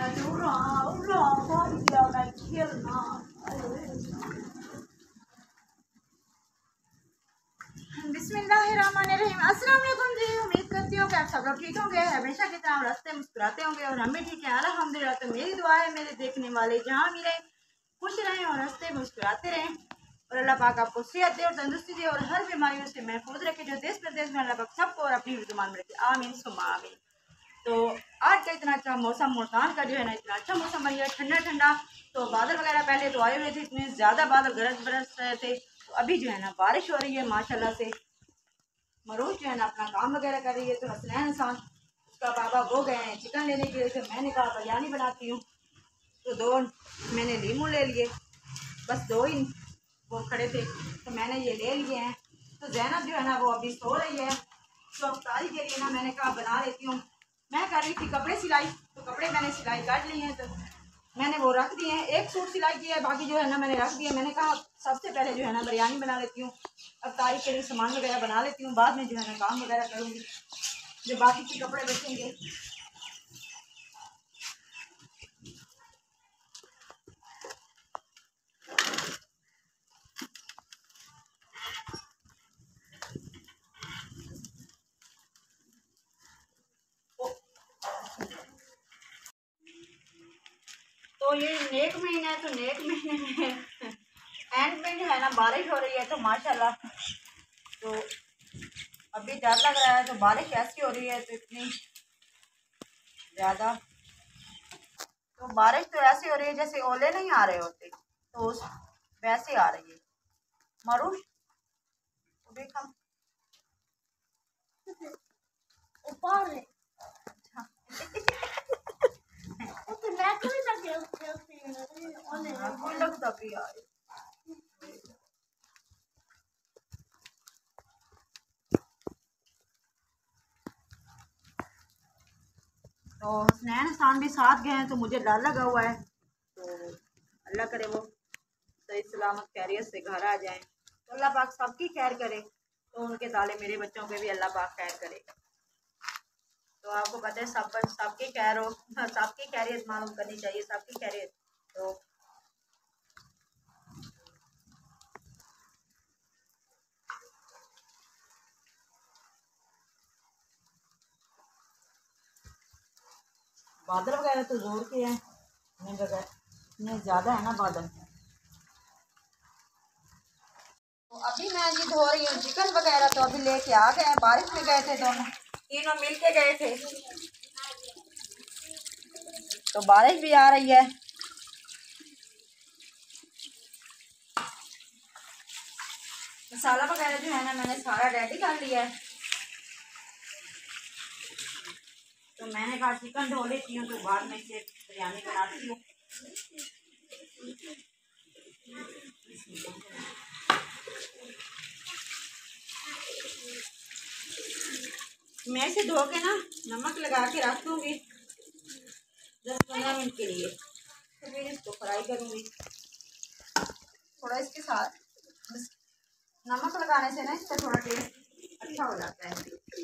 बिस्मिल्लाहिर्रहमानिर्रहीम। अस्सलाम वालेकुम जी। उम्मीद करती हूँ कि आप सब लोग ठीक होंगे, हमेशा की तरह रास्ते मुस्कुराते होंगे और हम भी ठीक है अल्हम्दुलिल्लाह। तो मेरी दुआ है मेरे देखने वाले जहाँ भी रहें खुश रहें और रास्ते मुस्कुराते रहें और अल्लाह पाक आपको सेहत दे और तंदुरुस्ती दे और हर बीमारियों से महफूज रखे। जो देश प्रदेश में अल्लाह पाक सबको और अपनी जुबान में रखे, आमीन सुम्मा आमीन। तो आज का इतना अच्छा मौसम, मुल्तान का जो है ना इतना अच्छा मौसम बन गया, ठंडा ठंडा। तो बादल वगैरह पहले तो आए हुए थे, इतने ज़्यादा बादल गरज बरस रहे थे। तो अभी जो है ना बारिश हो रही है माशाल्लाह से। मरूज जो है ना अपना काम वगैरह कर रही है। तो हसनैन इंसान उसका पापा वो गए हैं चिकन लेने के लिए। तो मैंने कहा बिरयानी बनाती हूँ। तो दो मैंने लीमू ले लिए, बस दो ही वो खड़े थे तो मैंने ये ले लिए हैं। तो जैनब जो है ना वो अभी सो रही है। तो अफ्तारी के लिए ना मैंने कहा बना लेती हूँ। मैं कर रही थी कपड़े सिलाई, तो कपड़े मैंने सिलाई कर लिए हैं। तो मैंने वो रख दिए हैं, एक सूट सिलाई किया है, बाकी जो है ना मैंने रख दिया। मैंने कहा सबसे पहले जो है ना बिरयानी बना लेती हूँ, अफ्तारी के लिए सामान वगैरह बना लेती हूँ, बाद में जो है ना काम वगैरह करूँगी जो बाकी के कपड़े बचेंगे। तो ये नेक महीना है, तो नेक महीने में एंड में जो है ना बारिश हो रही है। तो माशाल्लाह तो अभी डर लग रहा है। तो बारिश ऐसी हो रही है तो इतनी ज़्यादा, तो बारिश तो ऐसी हो रही है जैसे ओले नहीं आ रहे होते, तो उस वैसे आ रही है। मरूश तो देखा ऊपर लगता भी यार। तो हसनैन इंसान भी साथ गए हैं तो मुझे डर लगा हुआ है। तो अल्लाह करे वो सही सलामत खैरियत से घर आ जाएं। तो अल्लाह पाक सबकी खैर करे। तो उनके ताले मेरे बच्चों पे भी अल्लाह पाक खैर करेगा। तो आपको पता है सबकी खैर हो, सबकी खैरियत मालूम करनी चाहिए, सबकी खैरियत। तो बादल वगैरह तो जोर के हैं, इतने ज़्यादा है ना बादल। तो अभी मैं जी धो रही हूँ चिकन वगैरह। तो अभी लेके आ गए हैं, बारिश में गए थे दोनों, तीनों मिल के गए थे। तो बारिश भी आ रही है। मसाला वगैरह जो है ना मैंने सारा रेडी कर लिया है। तो मैंने कहा चिकन धो लेती हूँ तो बाद में से बिरयानी बनाती हूँ। मैं इसे धो के ना नमक लगा के रख दूँगी 10-15 मिनट के लिए। तो फिर इसको फ्राई करूँगी थोड़ा इसके साथ। नमक लगाने से ना इसका थोड़ा टेस्ट अच्छा हो जाता है।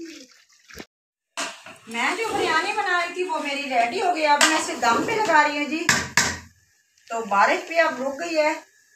मैं जो बिरयानी बना रही थी वो मेरी रेडी हो गई। अब मैं इसे दम पे लगा रही हूँ जी। तो बारिश भी अब रुक गई है।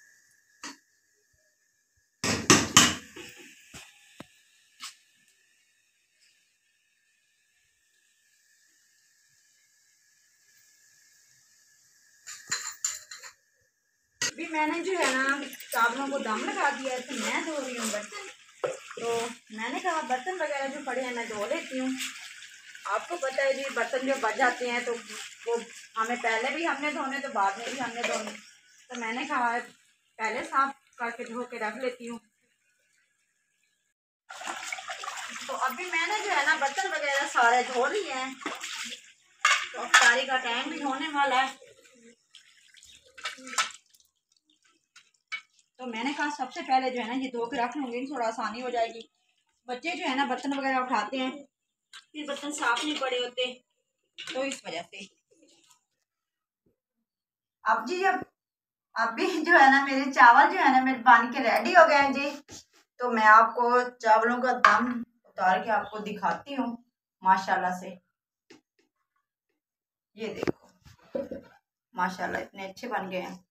अभी मैंने जो है ना चावलों को दम लगा दिया है। तो मैं धो रही हूँ बर्तन। तो मैंने कहा बर्तन वगैरह जो पड़े हैं मैं धो लेती हूँ। आपको पता है जी बर्तन जो बच जाते हैं तो वो हमें पहले भी हमने धोने तो बाद में भी हमने धोने। तो मैंने कहा पहले साफ करके धो के रख लेती हूँ। तो अभी मैंने जो है ना बर्तन वगैरह सारे धो लिए हैं। तो अफ्तारी का टाइम भी होने वाला है। तो मैंने कहा सबसे पहले जो है ना ये धो के रख लूँगी, थोड़ा आसानी हो जाएगी। बच्चे जो है ना बर्तन वगैरह उठाते हैं फिर बर्तन साफ नहीं पड़े होते, तो इस वजह से। अब जी जब अभी जो है ना मेरे चावल जो है ना मेरे बन के रेडी हो गए हैं जी। तो मैं आपको चावलों का दम उतार के आपको दिखाती हूँ माशाल्लाह से। ये देखो माशाल्लाह इतने अच्छे बन गए हैं।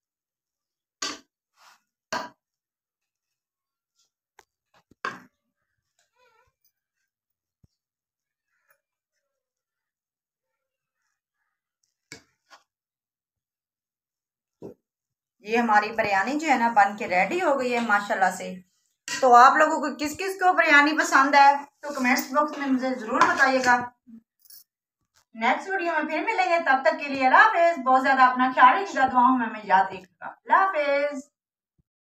ये हमारी बिरयानी जो है ना बन के रेडी हो गई है माशाल्लाह से। तो आप लोगों को किस किस को बिरयानी पसंद है तो कमेंट्स बॉक्स में मुझे ज़रूर बताइएगा। नेक्स्ट वीडियो में फिर मिलेंगे, तब तक के लिए अल्लाह हाफिज़। बहुत ज़्यादा अपना ख्याल रखिएगा, दुआओं में हमें याद रखिएगा। अल्लाह हाफिज़।